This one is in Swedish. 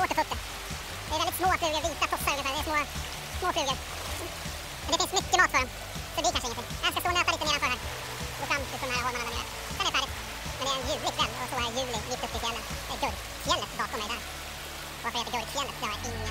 svårt att få upp det. Det är väldigt små flugor, vita tossar ungefär. Det är små flugor. Men det finns mycket mat för dem. Så det blir kanske ingenting. Jag ska stå och nöta lite nedanför här. Gå fram till de här holmarna där nere. Sen är det färdigt. Men det är en ljuvlig kväll och så är juli mitt uppe i fjällen. Det är Gurkfjället bakom mig där. Varför heter Gurkfjället? Det har jag ingen